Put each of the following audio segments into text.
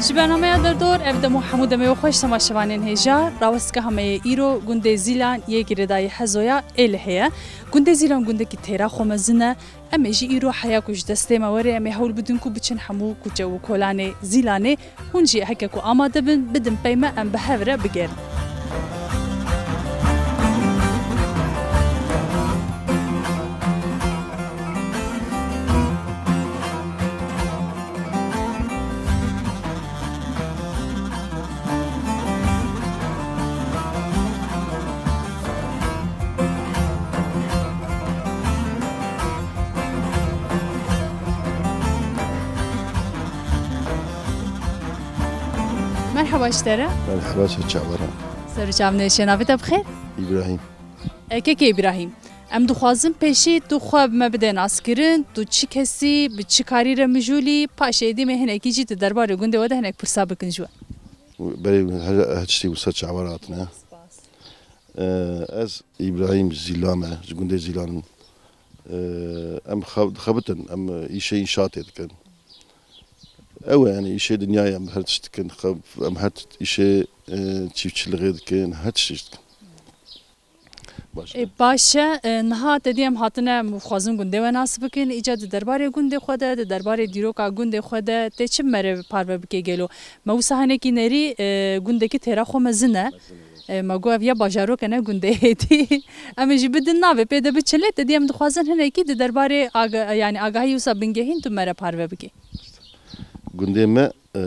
برنامه دردور ابدمو حمود می خوش تماشاوانین هجا راوسکه همه ایرو گنده زیلان یک ردای حزویا الهه گنده زیلان گنده کی تیرا خمزنه امیجی ایرو حیا کش دسته موری امی حول بدون کو بچن حمو کوچو کولانه زیلانه هنجی حکه کو آماده بدن پیمه ام بهوره بگیر مرحبا اشترى مرحبا شعبرا سرجعنا شنافته بخير إبراهيم كيكي إبراهيم ام دخوازم پیشی تو خواب ما بدن اسکرین تو چی کسی به چی کاری را مجولی پاشه دی مهنه کی جیت درباره گنده وده هنک پرسا بکن جو برای هشتی وسط شعبراتنا از إبراهيم زیلامه گنده زیلان ام خبتن ام ایشه اینشاتی کن أو يعني إشي دنيا أم هرتشت كن خب أم هرت إشي تشيفش لغير كن هرتشت كن. باشه نها تدیم هاتنه مخازن گنده و ناس بکن ایجاد درباره گنده خوده درباره دیروکا گنده خوده ته چه مره پارو بکی گلو موسهانه کی نری گنده کی ترا خو مزنه مگو یا باجارو کنه گنده هتی اما جی بدن ناوه پیدا بچله تدیم دخوازن هنه کی درباره یعنی آگاهی وسا بنگهین تو مره پارو بکی قنديمة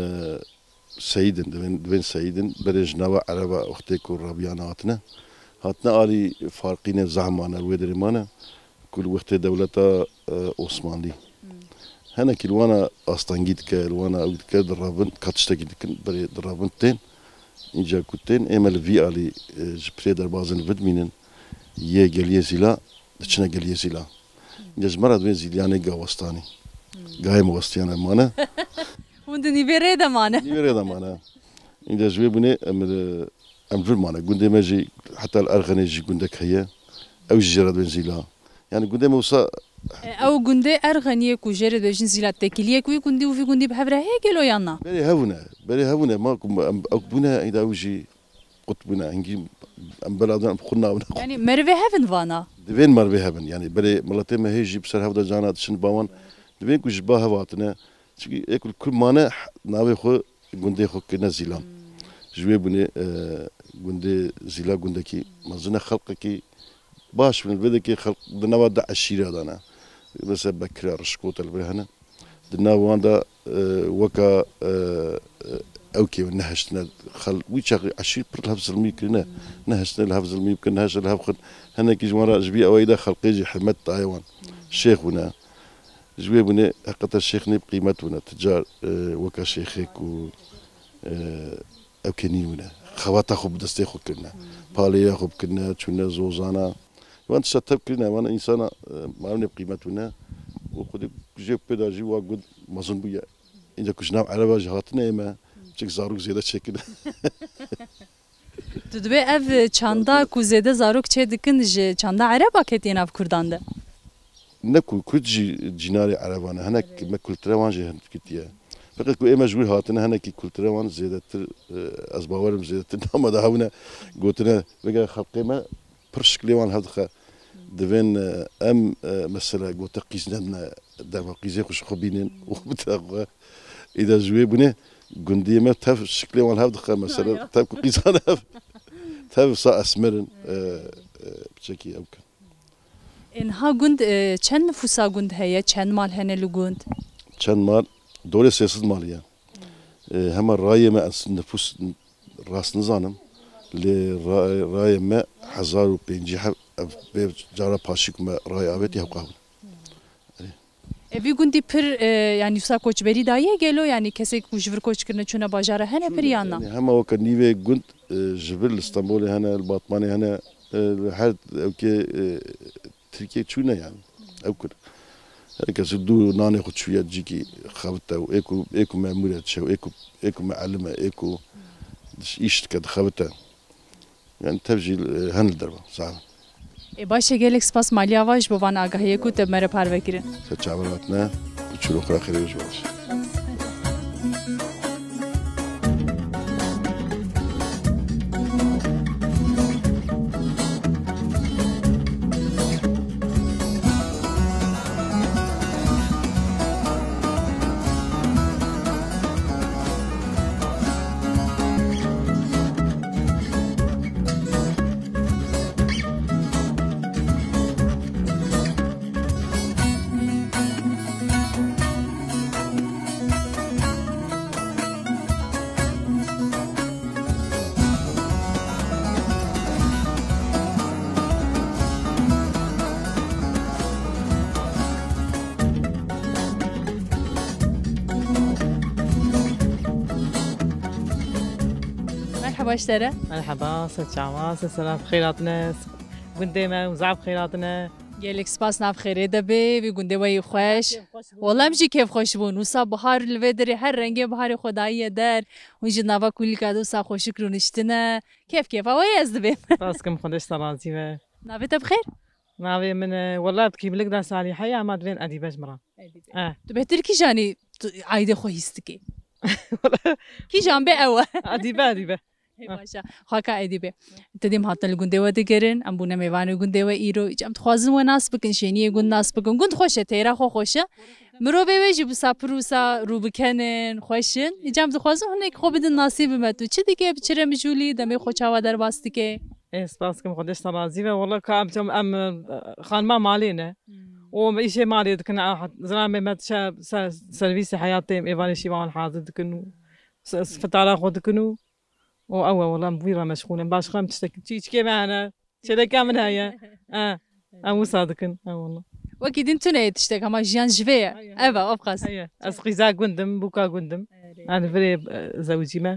سيدن دوين سيدن برج نوا عربة أختك والربيانة هاتنا آلي فارقين زعمانا الويدرمانا كل وقت دولة عثماني هنا كلوانا أستنجيد كلوانا أود كدرابن كاتشتكيد كن بري درابن تين إنجا كتين إمل في آلي جبري دربازن فدمينن يه جليه زلا دشنا جليه زلا جزمرة دوين زليانة جاوستاني قايم وستيانا مانا وندني بريدة مانا بريدة مانا إذا جوي بني أمر مانا قندي ما جي حتى الأرغني جي قندك هي أو جراد بنزيلا يعني قندي موسى أو قندي أرغني كوجرد بنزيلا تكليه كوي قندي وفي قندي بحبره هيك لو يانا بري هونا ما أو بنا إذا وجي قطبنا هنجي أم بلادنا بخنا يعني مرفي هفن فانا دبين مرفي هفن يعني بري ملتي ما هيجي بسر هفدا جانات شن باوان دبين كوج باها واتنا شكي أكل كل مانا ناوي خو قندي خو كنا زيلان جوي بني قندي زيلا قندكي مازنا خلقكي باش من البدكي خلق دنا ودا عشيرة دانا بس بكرة رشقوت البرهنا دنا واندا وكا أوكي ونهشنا خل ويشغل عشير بالهفز الميكنا نهشنا الهفز الميكنا نهش الهفخن هنا كي جمرة جبي أويدا خلقي حمد تايوان شيخنا جوي بني حقيقة الشيخ نب قيمتنا تجار وكا شيخك و أو كنيونا خواتا خب دستي خب كنا باليا خب كنا تشونا زوزانا وانت شتب كنا وانا إنسانا ما نب قيمتنا وخد جيب بداجي واجد مازن بيا إذا كشنام على وجهاتنا ما شك زاروك زيادة شكل تدبي أف چاندا كوزيدة زاروك چه دكن چاندا عربا كتينا في كردانده نكو كوجي جناري عربانا هناك ما كولتروان جه كتيا فقط كو إما جوي هاتنا هناك كولتروان زيادة أزباورم زيادة نام ده هونا قلتنا بقى خلقي ما برشكليوان هذا دفين أم مثلا قلت قيزنا دام قيزي خوش خبينين وبتاع إذا جوي بني قندي ما تف شكليوان هذا مثلا تف قيزنا تف صا أسمرن بشكل أوكا إنها قند چند نفوسا قند هيا چند مال هنه لقند چند مال دولة سياسة مالية هم الرأي ما نفوس راس نظام لرأي ما 1500 جارة باشيك ما رأي أبيت يهقون في قندي بر يعني فسا كوچ بري دايه گلو يعني كسي كوجور كوچ كرنا چونا باجاره هنه بريانا يعني هم وكان نيفي قند جبل اسطنبول هنا الباطماني هنا حد اوكي تركيا تشونا يعني او كده هيك سدو ناني خد شويه تجيكي خابته وايكو ماموره تشو ايكو معلمه ايكو ايش كده خابته يعني تبجي هندربه صعب باشه گلک سپاس مالی آواج بوان آگاهی کو تب مره پارو کردن. چه چهارات نه چلو خرخیره باش. مرحبا اشترى مرحبا ست شعبان سلام خيراتنا قنديمة وزعب خيراتنا گلک سپاس ناف خیره دبی وی گنده وی خوش والله مجی کیف خوش بون وسا بهار الودری هر رنگ بهار خدایی در ونجی نوا کلی کادو سا خوش کرونشتنه کیف اوی از دبی راسكم خدش سلامتي و نافت بخیر ناوي من والله بكي بلك دا سالي حيا ما دوين ادي بجمرا تو بهتر کی جانی عایده خو هستکی کی جان به او ادي به باشا خاکا ادیبه تدیم هاتن لگونده و دیگرن ام بونه میوان گونده و ایرو جام تخوازن و ناس بکن شینی گون ناس بکن گوند خوشه تیرا خو خوشه مرو به وجه بسا پروسا رو بکنن خوشن جام تخوازن هنیک خو بدن نصیب متو چه دیگه بچره مجولی دمی خو چاوا در واسطه که اسپاسكم خدش سلامتي والله كام ام خان ما مالينا و شيء مالي كنا زلمه ما سيرفيس حياتي ايفاني شي وان حاضر كنو فتالا خود كنو والله مبيرة مشغولة باش خام تشتكي معنا شدا كامل هيا مو صادقين والله وكيد انتو تشتكي ما جيان جفية ايوا ابقاس هيا اسقيزا قندم بوكا قندم انا فري زوجي ما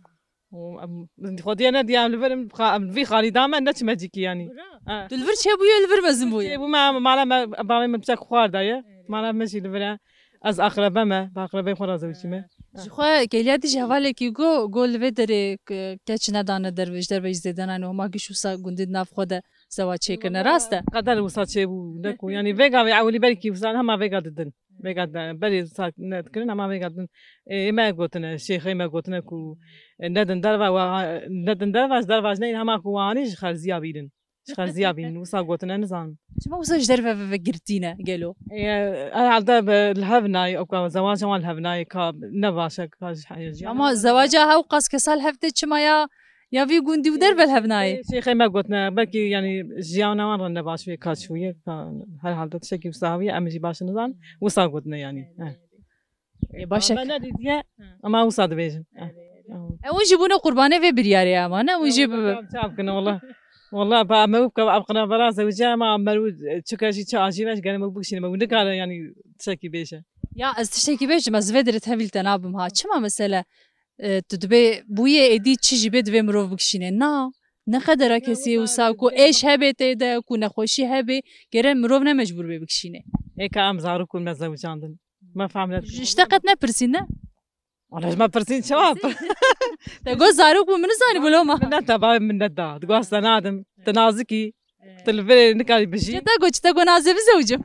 خودي انا ديام الفيلم في خالي دائما نتش ماجيكي يعني الفر شابويا الفر مزمبويا ما بامي مبسك خوار دايا ما ماشي الفرا از اقربه ما باقربه خورا زوجي ما خو کلیاتی جواله کی گول ودره کچ ندانه درویش زدن انو ما کی شوسا گوندید ناف خود زواج چیکنه راسته قدر وصات شي بو نكو يعني فيغا يعولي بركي وصان هم فيغا ددن فيغا بري صار نذكرنا ما فيغا ددن ما قلتنا الشيخ ما قلتنا كو ندن درواج نين هم كو وانيش خرزيا بيدن خرزيا بين وصا قلتنا نزان شو وصاش درفه فقرتينا قالوا انا على الهفناي او زواج مال الهفناي كا نباشك كاش حاجه اما زواجها وقاس كسال هفته ما يا في قندي ودرب الهفناي شيخي ما قلتنا بركي يعني جيانا وان رنا باش في كات شويه هل حالة شكي وصاوية امجي باش نزان وصا قلتنا يعني باشك انا ديا اما وصا دبيجن ونجيبونا قربانه في برياري امانه ونجيب شافكنا والله با ما ابقنا براسه وجامع مرود تشكاشي تشاجي باش قال ما بوكشي ما ودك يعني تشكي بيشه يا از تشكي بيش ما زفدرت هبل تنابم ها چما مساله تدبي بويه ادي تشي بيد في مرو بوكشينه نا نقدر كسي وساكو ايش هبته ده كو نخوشي هبه غير مرو نه مجبور بوكشينه هيك ام زاركم مزوجان ما فهمت اشتقتنا برسينا والله ما برسين شباب تقول زاروك من زاني بلو ما من تبع من ندا تقول سنادم تنازكي تلفي نكالي بشي تقول نازي بزوجه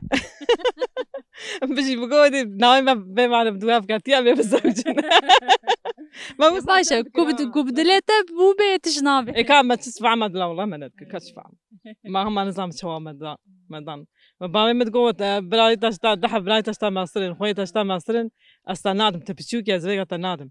بشي بقول ناوي ما بمعنى بدوها فكرتيها بزوجنا ما باشا كوبدلته بو بيتش نابي اي كان ما تسمع ما لا والله ما ندك كشفع ما هم نظام شوا مدان بامي متقوت براي تشتا دحب براي تشتا ماسترين خوي تشتا ماسترين استنادم تبشوك يا زويغا تنادم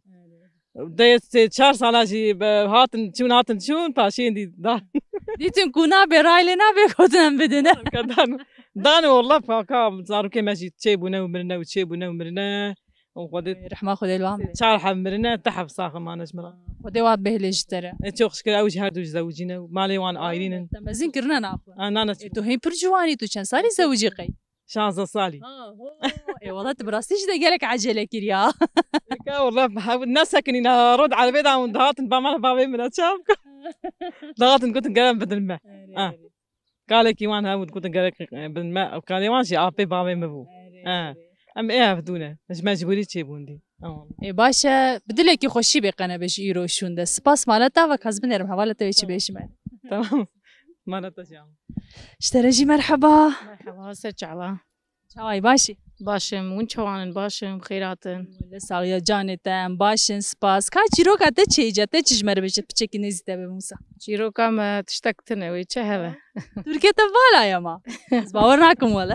ديت 4 سالا جي هاتن شون باشين دي دان ديتن كونا براي لنا بيكوتن بدنا دان والله فاكا صاروا كيما جي تشيبونا ومرنا وخدت رحمه خدي الوام شارح مرنا تحب صاخ ما نجمرا خدي واد بهلج ترى تشوخ شكل اوج هادو زوجينا مالي وان ايرين تمازين كرنا ناخذ انا تو هي برجواني تو كان صاري زوجي قي 15 صالي اي والله تبراستيش ده قالك عجله كريا والله الناس ساكنين رد على البيت عم ضغط بابي من اتشام ضغط كنت قلم بدل ما قال لك يوان هاود كنت قال لك بدل ما قال يوان شي ابي بابي مبو ام ايه بدونه مش مجبوري تشيبوندي اي باشا بدلك يخشي بقنا باش ايرو شونده سباس مالتا وكاز بنرم حوالته ايش بيش من تمام مالتا جام اشترجي مرحبا سرچاوا چاوي باشي باشم ون چوانن باشم خیراتن ساغيا جانتم باشن سپاس کا چیرو کاته چیجته چجمر بشه بچکی نزیده به موسی چیرو کام تشتقتنه وي چه هوا تركيا تبالا يا ما باورناكم ولا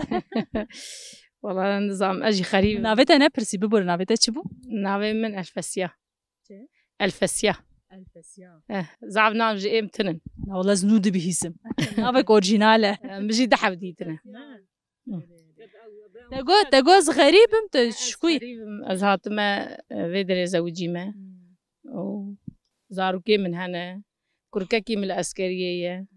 والله نظام اجي خريب نافته نبرسي ببور نافته چبو ناوي من الفسيا زعبنا نجي امتنن والله زنود بهيسم نافك اورجيناله مجي دحب ديتنا تقوز غريب انت شكوي ازهات ما فيدري زوجي ما زاروكي من هنا كرككي من العسكرية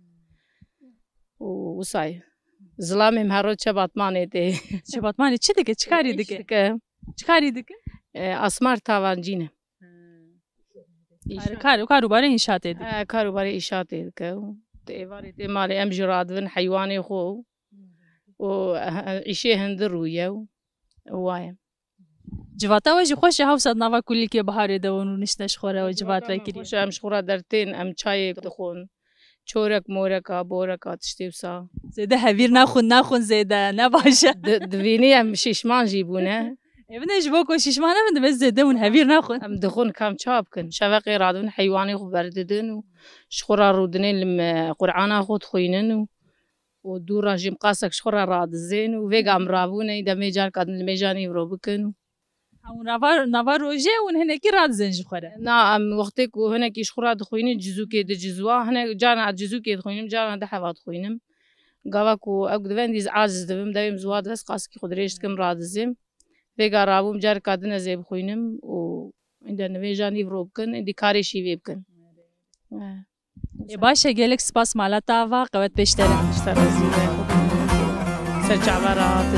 وصاي زلامي مهارات شباطماني دي شباطماني چه دكه چكاري دكه اسمار تاوانجينه کاروبار انشاء دی کاروبار ایشات که ته ایواری ته مال ام جرادون حیوانی خو و عیشه هند رویه وایم جواتا وجه خوش هاوسد نوا کلی که بهار دوون و نشتش خوره و جوات وکری خوش ام شخورا درتین ام چای دخون چورک مورکا بورکا تشتیوسا زیده هویر نخون زیده نباشه دوینی ام شیشمان جیبونه ابنش بوکو شیشمان هم بس زیده اون هویر نخون ام دخون کام چاب کن شوقی رادون حیوانی خو برددن و شخورا رودنین لم قرآن خود خوینن و دورا جیم قاسك شخورا راد زين وفيقا مرابونه إذا ميجان كادن الميجاني وروبكن نوار روجه ون هناكي راد زنج خورا نعم وقتك وهناكي شخورا دخويني جزوكي دجزوا هنا جانا جزوكي دخوينم جانا دحوات خوينم قواكو أقدفن ديز عاجز دبم دايم زواد بس قاسكي خدريشت كم راد زين فيقا رابوم جار كادن زيب خوينم و إذا الميجاني وروبكن إذا كاري شي ويبكن باشه گلک سپاس مالتا و قوت بیشتره سرچ عبارات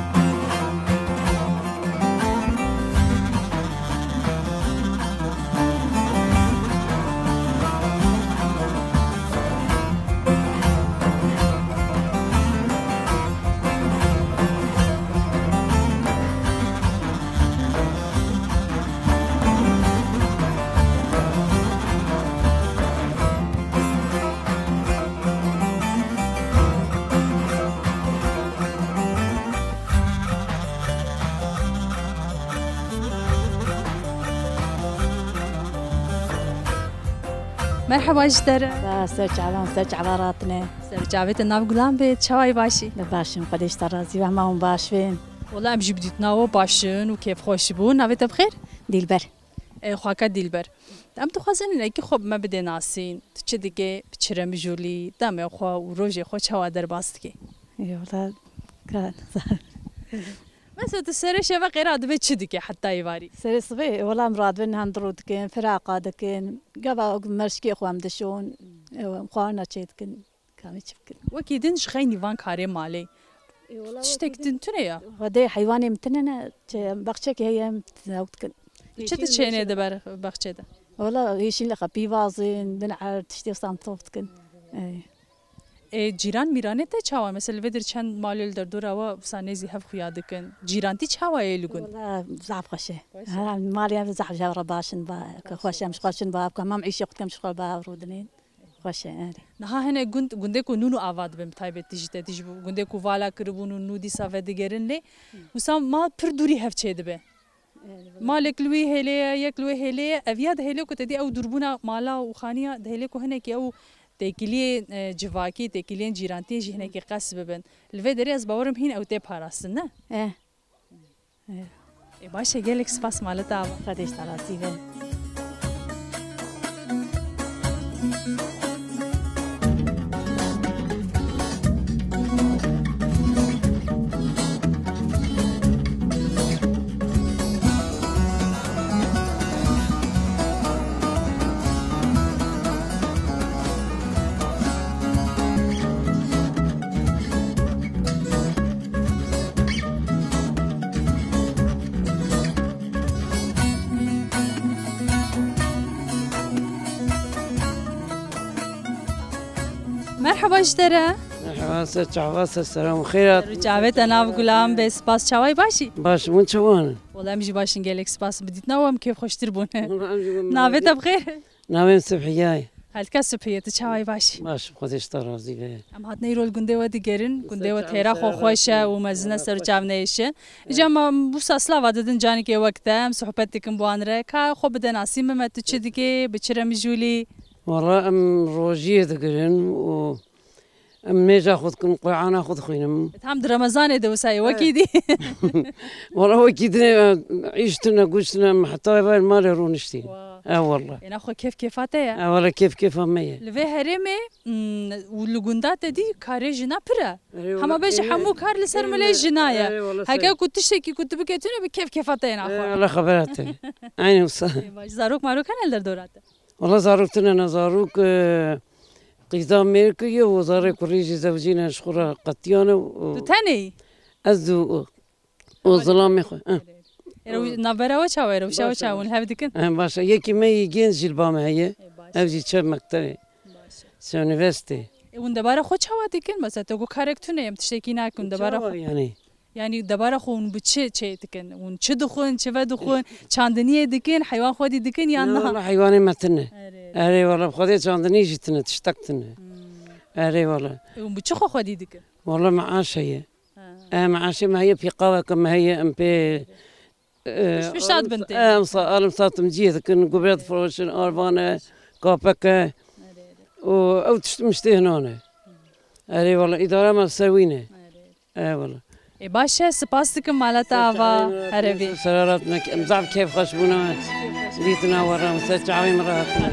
مرحبا اشترى سرچ عباراتنا سرچاویت ناو گلام بید چای باشی باشم قدیش ترازی و همون باشین والله امجی بدیت ناو باشن و کیف خوش بون ناویت بخیر دیلبر خواکا دیلبر ام تو خواستن اینه که خب ما بده ناسین چه دیگه بچرم جولی دم خوا و روز خوا چوا در باست کی والله كان مثلا تسرش و قراد به چه دیگه حتی ایواری سري صبي والله مراد بن هندرود كان فراقه دكن قبا مرشكي خوام دشون مخوانا تشيت كن كامي تشكل وكيدنش خيني وان كاري مالي تشتكتن تنيا ودي حيواني متننا بخشك هي متناوتكن چه تشينه دبر بخشه ده والله يشين لقى بيوازين بنعر تشتي صانتوفتكن جیران میرانه تا چاوا مثلا ودر چند مالیل در دور آوا سانیزی هف خیاد کن جیران تی چاوا ایلگون والله زعف خشه مالي زعف جابر باشن با خوش مش خوشن با كم معيش وقت مش خال با رودنين خوش اري نها هنه گنده کو نونو آواد بم تایبت تیجته تیج گنده کو والا کربون نو دی ساوه دیگرن لی وسام ما پر دوری هف چید به مالک لوی هلیه یک لوی هلیه اویاد هلیه کو تدی او دربونا مالا و خانیه هلیه کو هنه کی او تکیلی جواکی تکیلی جیرانتی جهنه کی قصب ببن الوی دری از باورم هین او تی پاراستن نه باشه گلک سپاس مالتا قدیش ترازی به مرحبا اشترى مرحبا سرچاواس السلام خيرات رجعت انا بقولام بس باس چاوي باشي باش من شوان والله مجي باشين قالك سباس بديت نوم كيف خوشتر بون نافت بخير ناوين صبحياي هالكا صبحيه تشاوي باشي باش خودش ترازي به ام هات نيرول گنده ودي گرن گنده و تيرا خو خوشه و مزنه سرچاو نيشه جام بوس اصلا وددن جاني كي وقتم صحبتكم بوانره کا خو بدن اسيم ما تشدكي بچرم جولي والله ام روجيه دقرن و ام ميجا خذكم قرعان خذ خوينم تام رمضان ده وساي وكيدي والله وكيدنا عيشتنا قشتنا حتى ما رونشتي والله انا خو كيف كيفاته والله كيف امي لفي هرمي ولغندات دي كاري جنا برا هما باش حمو كار لسر ملي جنايه هكا كنت تشتكي كنت بكيتنا بكيف كيفاته انا خو والله خبرته عيني وصح زاروك ماروك انا اللي دوراته والله زاروكتنا انا زاروك قيدام ميركي وزارك وريجي زوجينا شخورة قطيانة تاني أزو وظلامي خو نبره و چاوی رو شاو چاون هف دکن باشه یکی می گین جیل با مهیه اوجی چه مکتری سونیورسیتی اون دباره خود چاوا دکن مثلا تو کارکتونه ام تشتکی نکن دباره یعنی دباره خون بچه چه دکن اون چه دخون چه و دخون چاندنیه دکن حیوان خودی دکن یا نه حیوانی متنه اره والله خودی چاندنی جتنه تشتکتنه اره والله اون بچه خودی دکن والله معاشه معاشي ما هي في قوة كما هي ام بي مش تاد بنتي أنا صارت مجيث كن قبرت فروشن أربانة كابكة أو تشتمشتي هنا أري والله إدارة ما تسوينه والله باشه سپاس دکم مالت آوا هربی سرارات مزعف كيف خشبونا ديتنا ورا مسجعين مرات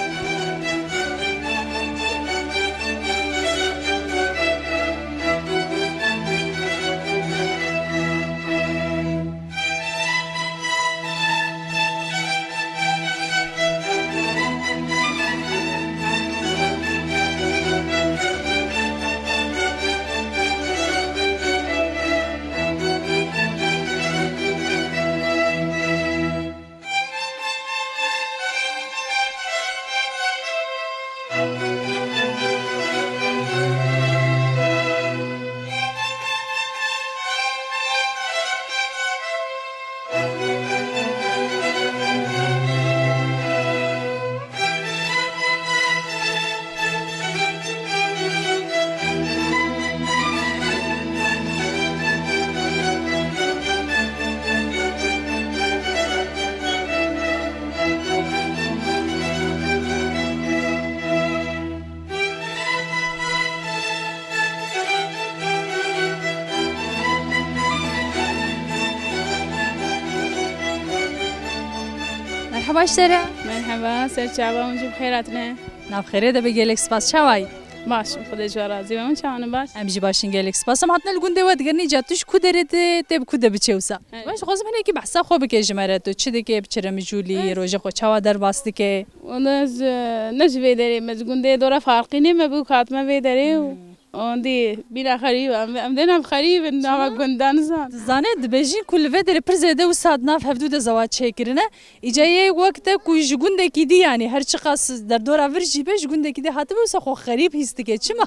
مرحبا اشتري مرحبا سر شعبا ونجيب خيراتنا ناب خيري ده بجيلك سباس شواي باش خدي جوارازي ومن شاون باش امجي باشين جيلك سباس ما حتنا لقون دوات قرني جاتش كودرت تب كودا بتشوسا باش خلاص من هيك بحسا خو بك جمرات تشدي كي بچرم جولي روجه خو چوا در باستي كي ونز نجوي دري مزقون دي دورا فارقيني ما بو خاتمه في دري اندي بلا خريب ام دينا خريب انما گندان زانه بيجي كل فدر برزده وسادنا في حدود زواج شكرنا اجاي وقت كوج گندکی دی يعني هر چی قاس در دورا ورجي بيش گندکی دی هاتبه وسا خو خريب هيستكه چما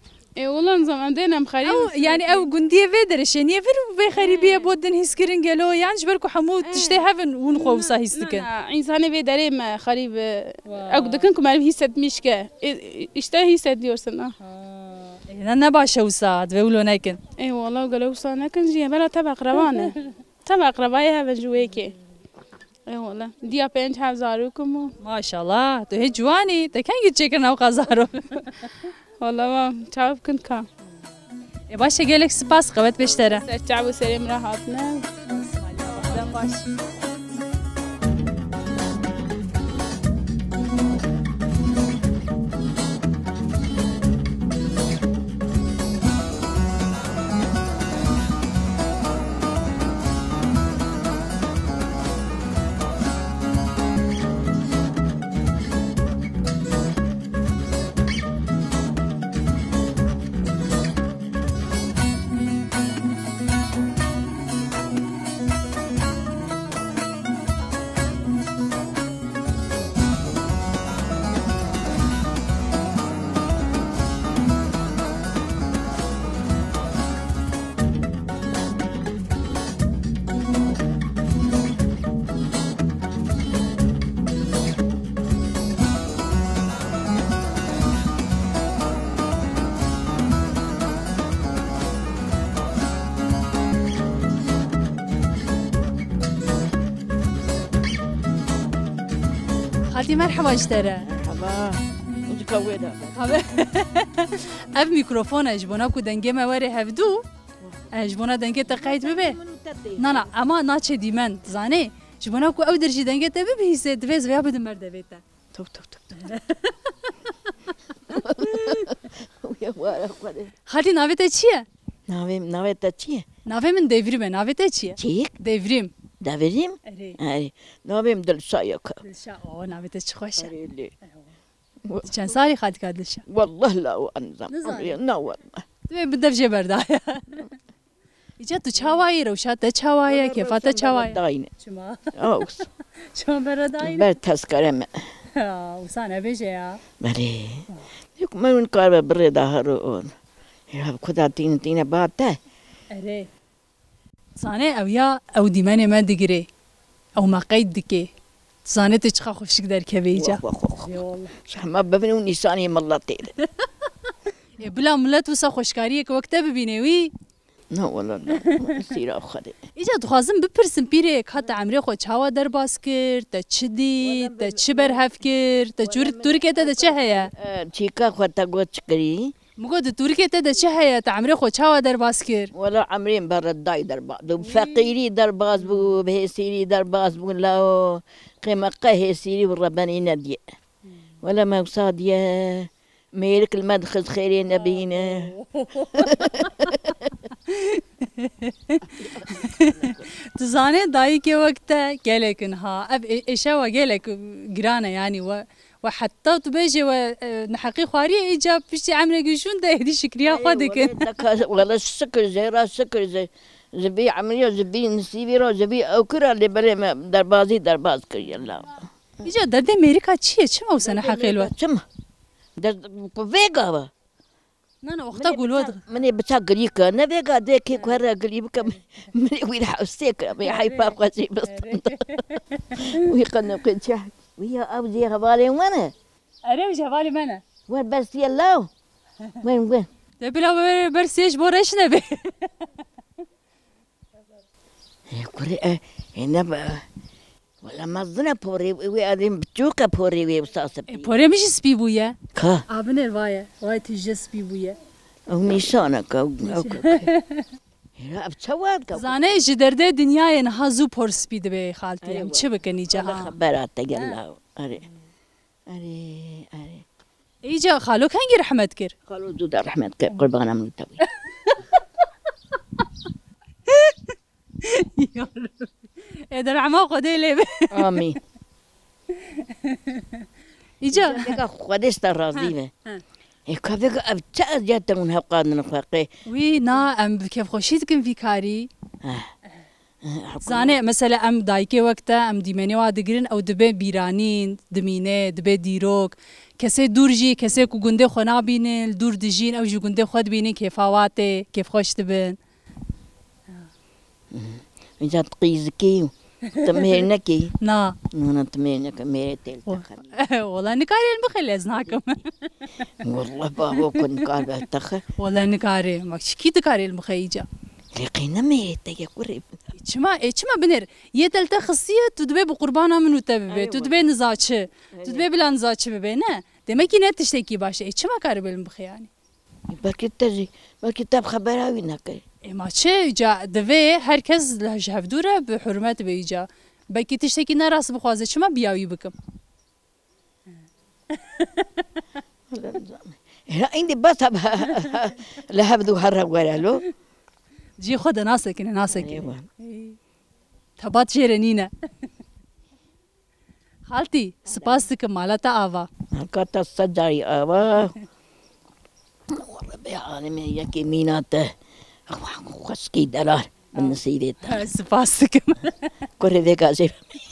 اي والله زمان دينا خريب يعني او گنديه فدر شنيه فر به خريبيه بودن هيسكرين گلو يعني جبركو حمود تشتي هفن ون خو وسا هيستكه انسان في دري ما خريب اقدكنكم عارف هيست مشكه اشتا هيست ديورسنا نه باشه وساد وولو نکن ای والله قالوا وساد نکن جی برا تبع قربانه تبع قربایه و جویکی ای والله دیا 5000 کمو ما شاء الله تو هی جوانی تو کنگی چیکن او قزارو والله ما تعب كنت كا باشه گلک سپاس قوت بیشتره تعب و سلام راحتنا باش خالتي مرحبا اشترى مرحبا وجكويدا اف ميكروفون اجبونا كو دنگه موري هفدو اجبونا دنگه تقايد ببه نا اما ناچه ديمن زاني جبونا كو او درجي دنگه تبه بهيسه دفز ويا بدن مرده بيتا توك ويا وارا خالتي ناويتا چيه ناويتا چيه ناوي من ديفريم ناويتا چيه چيك ديفريم دافريم اي ناويم دلشايك دلشا ناويتا چ خوشه لي چند سالي خالتي كاد دلشا والله لا وانزم لا والله بدف جبردايا ایجا تو چاوایی روشات چاوایی کیفات چاوایی داینه شما اوس شما براداین بر تذکرم وسانه بيجي يا بله یک من کار بر دهر اون یا خدا تین باته اري صانع او يا او ديمانه ما دقري او ما قيد دكي صانع تشخا خوشك در كبيجا ما ببینم نیسانی ملتی بلا ملت وسا خوشكاريه وقت ببينوي نه والله سیرا خده ایجا دخوازم بپرسم پیره حتی عمری خود چاوا در باز کرد تا چه دید تا چه برهف کرد تا ترکیه تا چه هیا چیکا خود تا گوچ کری مگو د ترکیه تا چه هیا تا عمری خود چاوا در باز کرد ولا عمرين برا الداي در بعض فقيري در باز بو بهسيري در باز بو لا قيمة هسيري والرباني ندي ولا ما وصادية ميلك المدخل خيري نبينا تزانه دایی که وقت گلک انها اب ایشا و گلک گرانه يعني وحتى تبيجي ونحقي خواري ايجاب بشي عمري قشون ده هدي شكريا خودك ولا السكر زي راس سكر زي زبي عمليه زبي نسيبي رو زبي او كرا اللي بري دربازي درباز كري الله ايجا درد امريكا چه موسنه حقيلو چما در فيغا انا وقتها قولوا مني بتا غريكا نفيغا ديكي كورا غريبكا مني وين حوسيك بي حي باقا زي بس ويقنا قنت ويا ابدي غبالي وانا اري جبالي منا وين بس يلا وين تبلا برسيش بورش نبي كوري هنا ولا ما ظن بوري وادم بتوكا بوري ويبصاص بوري مش سبيبويا كا ابن الوايا واي تجي سبيبويا او نيشانك او بتسواد زانه جدرده دنیای نه زو پر سپید به خالتي هم چه بکنی جها خبرات يلا اري ایجا خالو کنگی رحمت کر خالو دود رحمت کر قربانا من توي ادر عما خدي لي امين ایجا خدست راضي كافيك ابتعد جات من هقادنا فقي وي نا ام كيف خوشيتكم في كاري زانه مثلا ام دايكي وقتا ام ديماني وادگرين او دبه بيرانين دمينه دبه ديروك كسي دورجي كسي كو گنده خنا بينن دور دجين او جو گنده خود بينن كيفاواته كيف خوش تبن انت تقيزكي تمهرنكي نا انا تمهرنك ميرتل والله نكاري المخل ازناكم والله بابا كن قال تخ والله نكاري ما شكي تكاري المخيجه لقينا ميت يا قريب چما بنر يدل تخصيه تدبي بقربانا منو تبي تدبي نزاچه تدبي بلا نزاچه ببينه demek ki ne tişteki başı çma kar belim bu yani belki tezi belki tab خبراوي نكاي ما چه جا دوی herkes لهجهفدوره به حرمت بیجا belki tişteki ne ras بخوازه çma بیاوی بکم عندي بس لهبدو هرب ولا له جي خود ناسك تبات جيرنينا خالتي سپاس دکم مالتا آوا كاتا سجاري آوا والله بيعاني يكي ميناته خشكي دلال من نسيرتها سپاس دکم كوري ذيكا زي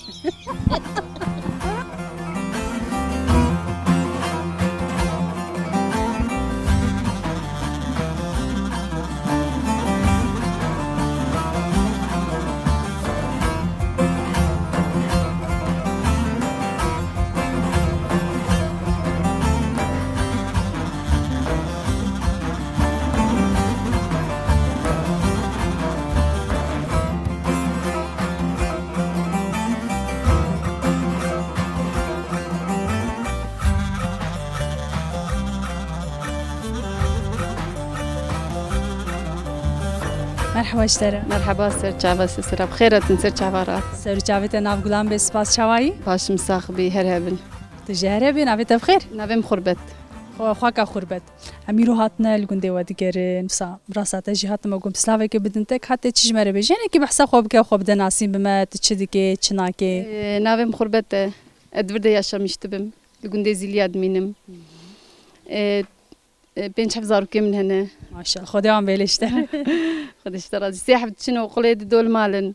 مرحبا اشترى مرحبا سر چاوا سر بخير تنسر چاوارات سر چاوت ناف غلام به سپاس چاوایی باش مساخ بي هرهبن تجاره بي ناف بخير نافم خربت خواکا خربت اميرو هاتنا لگنده ودگرن سا براسات جهات ما گم سلاوه که بدن تک حتی چیز مره بجنه که بحثا خوب که خوب دناسیم بما تچدی که چناکه نافم خربت ادورده yaşamıştım لگنده زیلیاد مینم بين حفظاروكي من هنا ما شاء الله خديهم بيلشتر خدش ترى سياحة شنو قليد دول مالن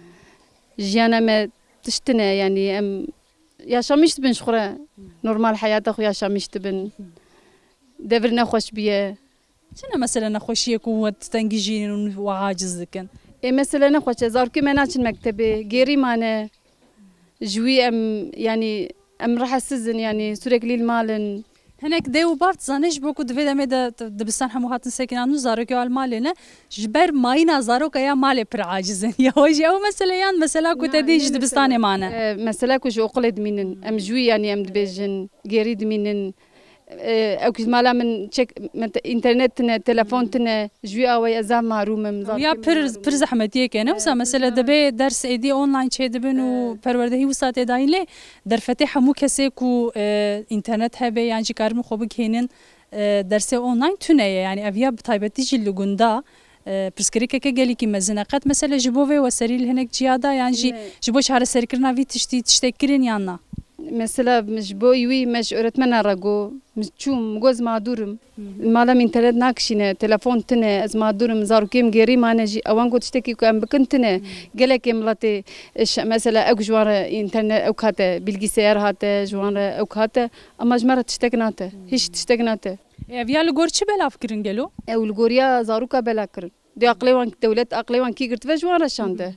جيانا ما تشتنا يعني ام يا شامش تبن شخرة نورمال حياة أخو يا شامش تبن دبرنا خوش بيه شنو مثلا خوشيك وتنجيجين وعاجز كان إيه مثلا خوش زاركي ما ناتش المكتبة غيري معنا جوي ام يعني ام راح السجن يعني سورك لي المالن هناك ديو بارت زانش بوكو دفيدا ميدا دبستان حمو هاتن ساكنانو زاروكي المالنا جبر ماينا زاروكا يا مالي بر عاجزن يا وجي او مثلا يان مثلا كنت ديج دبستاني معنا مثلا كوج اقلد منن ام جوي يعني ام دبيجن غيريد منن او كز مالا من تشيك انترنتنا تلفونتنا جوي او ازام معروم يا بر زحمتيه كان وسا مثلا دبي درس ايدي اونلاين شي دبن و پرورده وسات دايله در فتح مو كسيكو انترنت هبه يعني كارم خوب كينن درس اونلاين تونه يعني افيا بتايبتي جلغوندا برسكريكا كجالي كي مزنقات مثلا جبوفي وسريل هناك جيادا يعني جبو شهر سركرنا في تشتكرين يانا مثلا مش بويوي مش أرتمنى رجو مش شوم جوز ما دورم مالا من تلاد ناكشينه تلفون تنه از ما دورم زارو كيم غيري ما نجي اوان قلت تشتكي كم بكنتنه قالك ملاتي مثلا او جوار انترنت او كاته بالجسير هاته جوار او كاته اما جمره تشتكناته هيش تشتكناته يا فيا لغورتش بلا فكرن قالوا او الغوريا زاروكا بلا كر دي اقليوان دولت اقليوان كي قرت فجوار شانده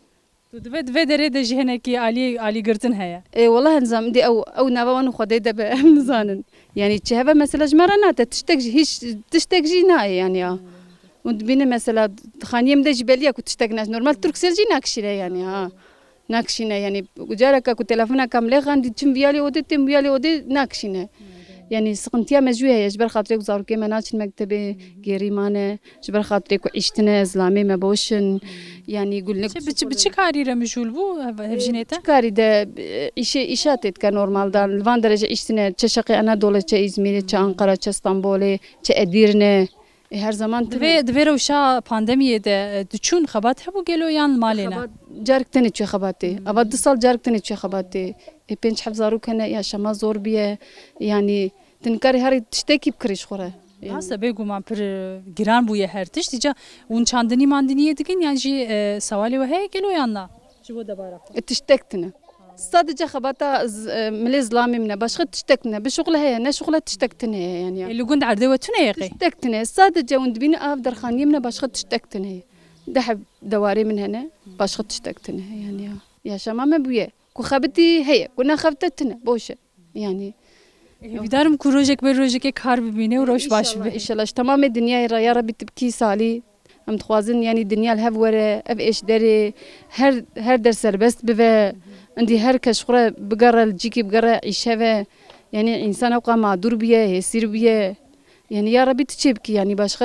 دفيد دري دجي هناك علي قرتن هيا اي والله نظام دي او نافا خدي دبا نزانن يعني تشهبه مثلا جمرانات تشتكجي هيش تشتكجي ناي يعني ودبينا مثلا خانيه مدا جباليه كنت تشتكناش نورمال ترك سيرجي ناكشينا يعني ناكشينا يعني وجارك كنت تلفنا كامله غاندي تشمبيالي ودي تمبيالي ودي ناكشينا يعني سقنتيا مجويه جبر خاطرك زارو كي مناش المكتبه غيري مانه جبر خاطرك عشتنا زلامي ما بوشن يعني يقول لك بتشي كاري رمجول بو هفجنيتا كاري ده إشاتت كنورمال دان الفان درجة عشتنا تشقي أنا دولة إزمير تأنقرة تستانبول تأديرنا هر زمان دفي روشا بانديمية ده تشون خبات هبو قالوا يان مالنا جارك تاني تشي خباتي أبد صال جارك تاني تشي خباتي بينش حفظارو كنا يا شما زور بيه يعني تنكري هاري تشتكي بكريش خورة هسه بيجو ما بر جيران بويا هرتش تيجا ونشاندني ماندني دكين يعني جي سوالي وهي قالوا يانا شو دبارة تشتكتنا صادق خباتا ملي ظلامي منا باش خد تشتكتنا بشغلها هي انا شغلها تشتكتنا يعني اللي كنت عردوتنا يا اخي تشتكتنا صادق جوند بينا افدر خاني منا باش خد تشتكتنا دحب دواري من هنا باش خد تشتكتنا يعني يا شمامه بويا كو خبتي هي كنا خبتتنا بوشه يعني بدارم كروجك بروجك كار ببينه وروش باش ان شاء الله تمام الدنيا يا ربي تبكي صالي ام تخوازن يعني الدنيا الهفوره اف ايش داري هر درس بس بفا عندي هر كشخره بقرا الجيكي بقرا عيشها يعني انسان اوقع معذور بيه يسير بيه يعني يا ربي تشبكي يعني باش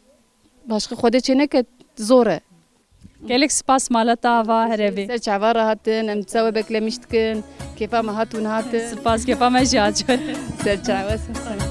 خودت هناك زوره كلك سباس مالتا فا هربي سرچ عباره هاتن ام تسوي بكلمشتكن كيفا ما هاتون هات سباس كيفا ما جات سرچ عباره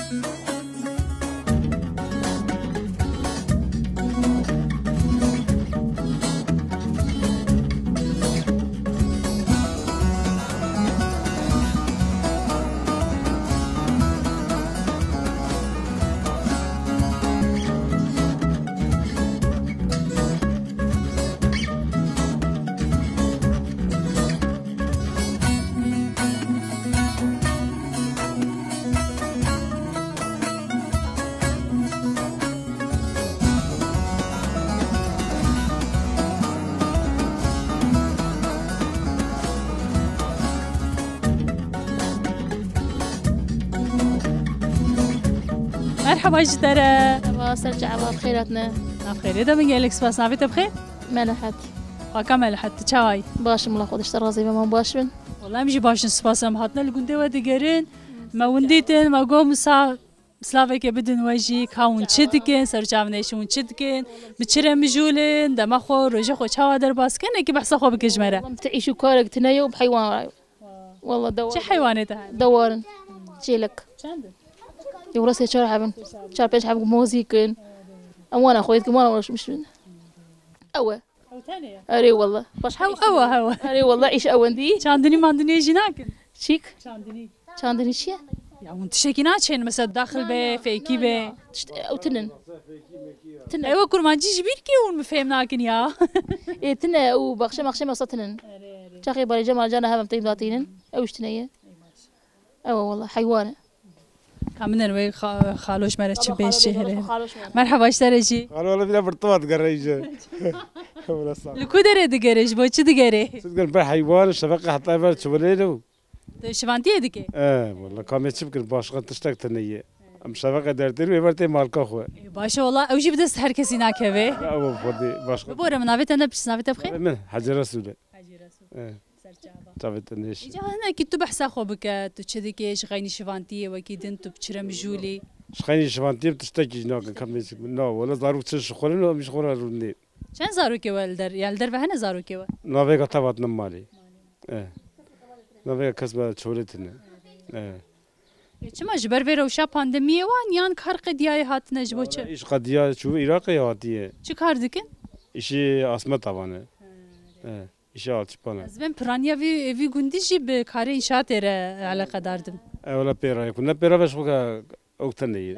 مرحبا جدرة سرجع عبار خيراتنا بخير إذا من قالك سباس نافيت بخير ملحت وكم ملحت تشاي باش ملا خودش ترازي ما باشن والله مجي باشن سباس هم هاتنا لقندي ودقرين ما ونديتن ما قوم سلافيك بدن وجهي كاون تشدكن سرجع منيشون تشدكن بتشري مجولين دم خو رجع خو تشاو در باس كنا كي بحث خو بكجمره تعيشوا كارك تنيو بحيوان رايو والله دوار شو حيواناتها دوارن جيلك شاندن يورثي شهر حبن شهر بيش حبن موزيكن أنا خويتك ما أنا مش من أوه أو ثانية أري والله باش أوه أري والله إيش أوه دي شاندني ما عندني جناك شيك شاندني شاندني شيء یا اون تشکی ناچین مثلا داخل به فیکی به او تنن ایوه کرمانجی جبیر که اون مفهم ناکن یا ايه تنن او بخشة مخشة مصتنن شاخي بالي جمال جانا هم تيم ذاتينن اوش تنية اوه والله حيوانة كامنن وي خالوش مرة تشبيش شهره مرحبا اشتريجي قالوا والله بلا برطوات قريجة لكو داره دقريش بو چه دقره صدقا بقى حيوان الشبكة حتى يبقى شبلينه شوانتيه دكه والله كام يتشبكن باشقة تشتاق تنية ام شبكة دارتين ويبرتي مالكا خوه باشه والله اوجي بدست هر کسی ناكوه لا ابو فضي باشقة بورا منافت انا بس نافت بخير من حجر رسوله حجر رسول تعبت النيش جا هنا كي تو بحثا خو بك تو تشدكي غيني شوانتيه وكيدن تو بشرم جولي شخيني شوانتيه بتشتاقي نوك كم نو ولا ضروري تشخولن مش خورا روني چند زاروكي والدر يالدر وهنا زاروكي و نوفيغا تبعت نمالي نوفيغا كسبة شورتنا چما جبر وی روشا پاندمیه وان یان کار قدیای هات نجبو چه ايش قضيه شو عراقي هاتيه چه کار دکن işi asma tabanı işi alçıpana از من پرانیا وی گوندی جی به کار انشاءات ره علاقه داردم ولا بيرا كنا بيرا باش بقى اوتني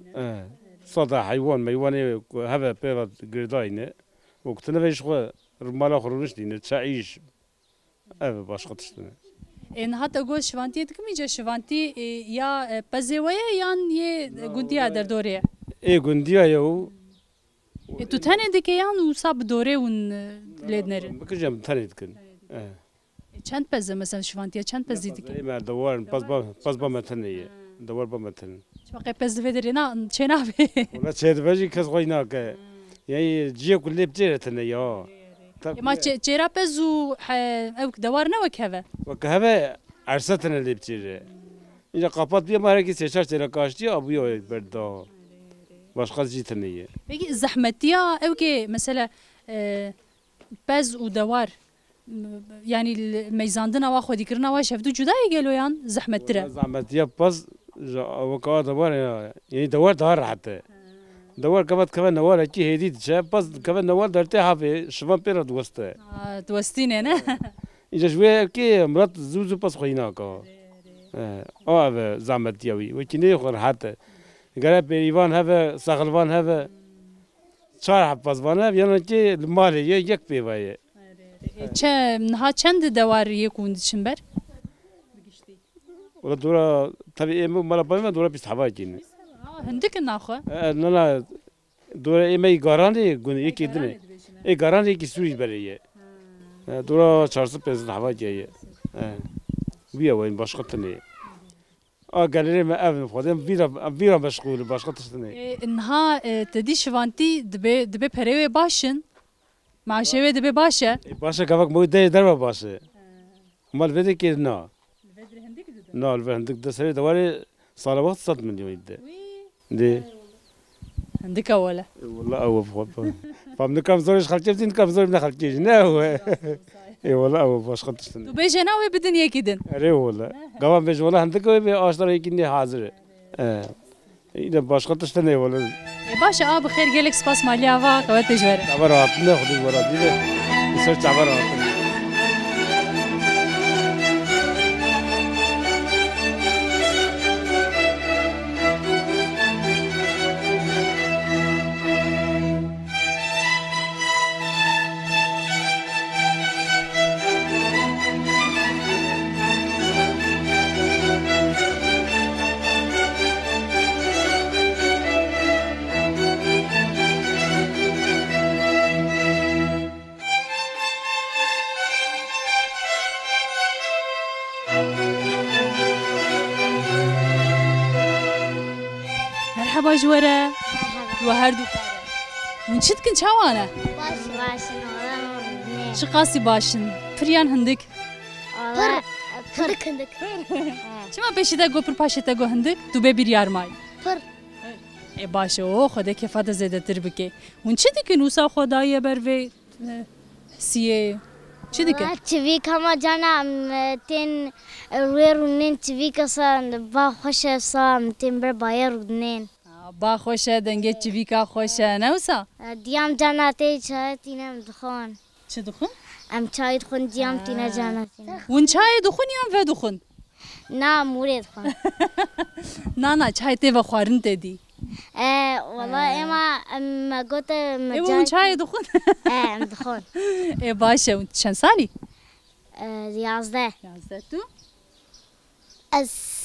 صدا حيوان ميواني هذا بيرا قرداينه وقتنا باش رمال اخرونش دينه تعيش باش قطشتنا این هات گوش شوانتی دکم اینجا شوانتی یا پزیویه یان یه گوندی در دوره ای گوندی یو تو تنه دکه یان و ساب دوره اون لید نره بکجم تنه دکن چند پزه مثلا شوانتی چند پزی دکه ما دوار باز با متنیه دوار با متن چه باقی پز فدری نه چه نبی ولا چه دبجی کس خوینا که یعنی جیه کلی بجره تنه یا ما چرا پزو او دوار نه وکهوه وكهذا عرستنا اللي بتيجي إذا قابط بيا ما رأيك سيشار ترى كاشتي أبويا بردا باش قد جيت النية بيجي زحمتيا أو كي مثلا بز ودوار يعني الميزاندنا واخو ذكرنا واش هفدو جدا يقولوا يان زحمت ترى زحمتيا بس وكا دوار يعني دوار دار حتى دوار كمان نوار كي هدي تشاب بس كمان نوار درتي حافي شوفان بيرد دوسته دوستين أنا إذا شوية كي مرات زوجو بس خوينا كا هذا زعمت يوي وكني خور حتى قال بيريفان هذا ساغلوان هذا شارع بازوان هذا يعني كي المال يك بيوايه چه نها چند دوار يكون شنبر ولا دورا تبي مالا بايما دورا بيستحبا كيني هندك ناخه لا دورا ايمي غاراني قون يكي دني اي غاراني كي سوري بريه دورا 450 حوا جايه ويا وين باشقتني قالري ما ابن خودم بيرا مشغول باشقتني انها تدي شوانتي دبي بريوي باشن مع شوي دبي باشا باشا كفاك مو داي دربا باشا مال بدي كي نا نا الفندق ده سري دواري صار وقت 100 مليون دي عندك ولا والله أول فوق فمن كم زورش خلتي بدين كم زور من خلتيش ناو إيه والله أول باش خلتشتني تو بيجي ناوي بدنيا كيدن أري والله قام بيجي والله عندك وي أشتري يكني حاضر إذا باش خلتشتني والله باشا بخير قالك سباس ماليا فا كوات جوار عبارات ناخذ عبارات دي يسوي عبارات مرحبا جوارة وهردو ونشد كن شوانا باشن والله شو قاسي باشن فريان هندك هندك شما بيشي دا جو پر پاشي تا جو هندك تو ببير يار ماي پر اي باشا او خدا كفاتا زيادة تربكي ونشد كن وسا خدايا بروي سيه چی دکه؟ چوی کما جانا تین روی رونین چوی کسان با خوش سام تین بر بایر رونین با خوشه دنگه چوی کا خوشه نوسا؟ دیام جانا تی چای تینم دخون چه دخون؟ ام چای دخون دیام تینا جانا تینا ون چای دخون یا ام و دخون؟ نا مورد خان نانا چای تیو خواردن تدی والله اما قلت اون چای دخون دخون باشه اون چند سالی 11 تو از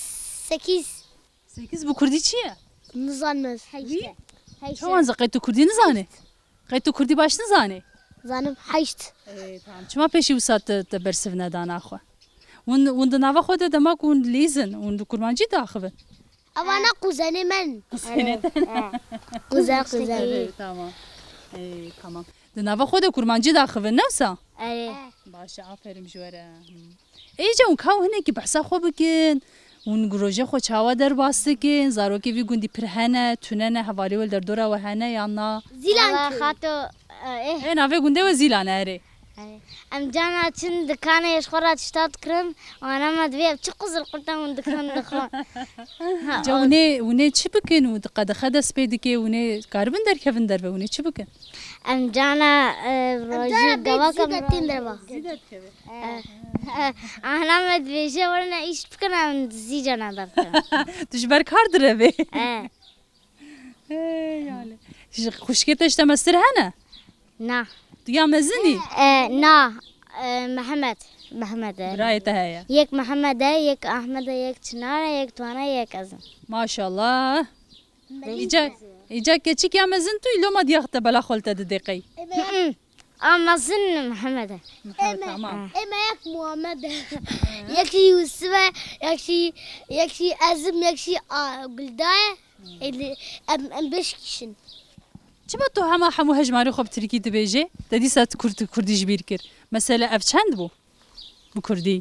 8 bu Kurdî çi ye? Nizanmez. Çawan zaqet tu Kurdî nizane? Qet tu Kurdî baş nizane? Zanim heşt. Tamam. Çima peşî wisa te bersiv nedana xwe? Hûn di nava xwe de demak hûn lîzin, hûn di kurmancî daxivin. Avana kuzenê min. Kuzenê Kuzen. Tamam. Tamam. Di nava xwe de kurmancî daxivin, ne wisa? Baş aferin ji were. Êca hûn ka hinekî behsa xwe bikin. Hûn roje xwe çawa derbas dikin, zarokê vî gundî pir hene, tunene hevalê wel derdora we hene yan na. Zîlan xato. Navê gundê we zîlan e erê. Em cana çin dikanê ji xwe re tişta dikirin, wana me divê çi qizil qurtan hûn dikirin dixwe. Ca hûnê çi bikin û di qedexe dest pê dike hûnê karibin derkevin derve hûnê çi bikin? Em cana rojî gavaka min derva. Ana me dibêje werine îş bikin em zî cana derkirin. Tu ji ber kar direvê. Ji xuşkê te ji te mestir hene? Na. Tu ya mezinî? Na. Mehmed. Birayê te heye. Yek Mehmed e, yek Ahmed e, yek Çınar e, yek Tuana e, yek ez im. Maşallah. Îca keçik ya mezin tu îloma diyax te bela xwe te dideqey. Ama zin Mehmed e. Tamam. Ema yek Muhammed e. Yekşi Yusuf e, yekşi Ezim, yekşi Güldaye. Em 5 kişin. Çima tu hema hemû hejmarê xwe bi Tirkî dibêje? Te dîsa tu Kurdî ji bîr kir. Mesela ev çend bû? Bu Kurdî.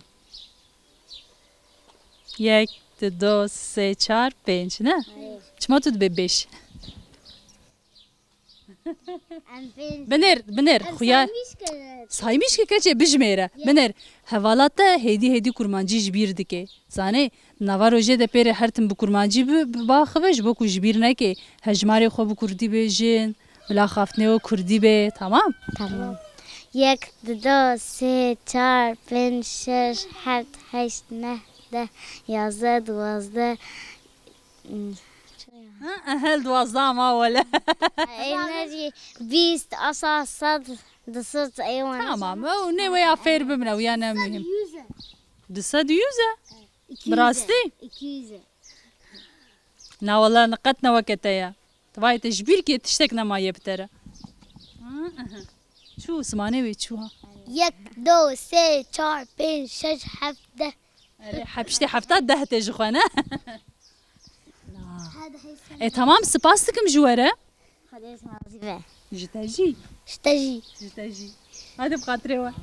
1, 2, 3, 4, 5 ne? Çima tu dibe 5? Binêr xuya saymış ki keçe bijmêre. Binêr hevalat te hêdî kurmancî ji bîr dike. Zanê nava rojê de pêrê her tim bi kurmancî biaxive ji bo ku ji bîr neke hejmarê xwe bi Kurdî bêjin, bila xaftinê we Kurdî bê, tamam? Tamam. 1, 2, 3, 4, 5, 6, 7, 8, 9, 10, 11, 12. Hel 12 ama wele. Enerji 20 asa sad dısıt eyvan. Tamam. O ne veya fer bimne o yani mühim. Dısad 100. Brasti? 200. Na والله نقتنا وقتها يا. تبغى تجبير كي تشتكنا ما يبتره. شو اسمعني ويتشوها؟ 1 2 3 4 5 6 7. حبشتي حفتات ده تجخونه. E tamam spas dikim ji were. Ji te jî. Ji te jî. Hadi bi xatirê we.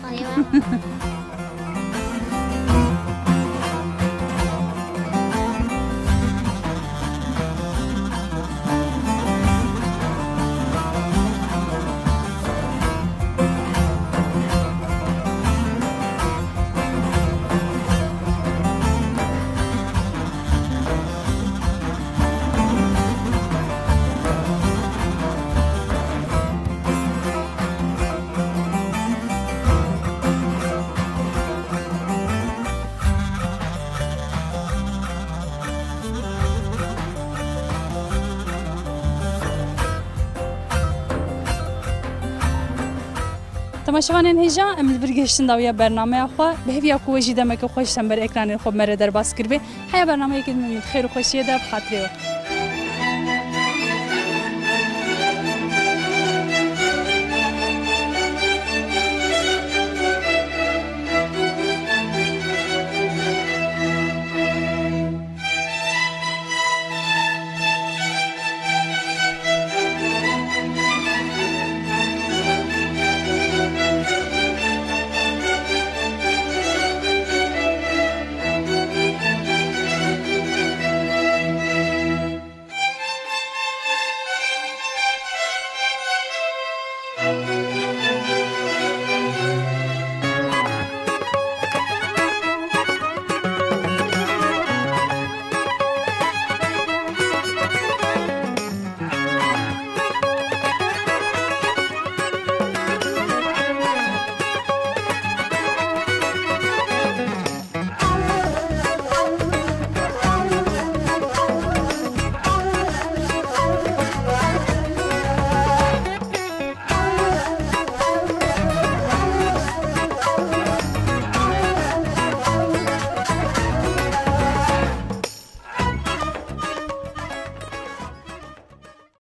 تماشاوانên hêja em li bir gehiştin dawiya bernameya xwe bi hêviya ku wê jî demeke xweş sember ekranên xwe mere derbas kiribe heya bernameyekê min xêr û xweşiyê de bi xatirê we.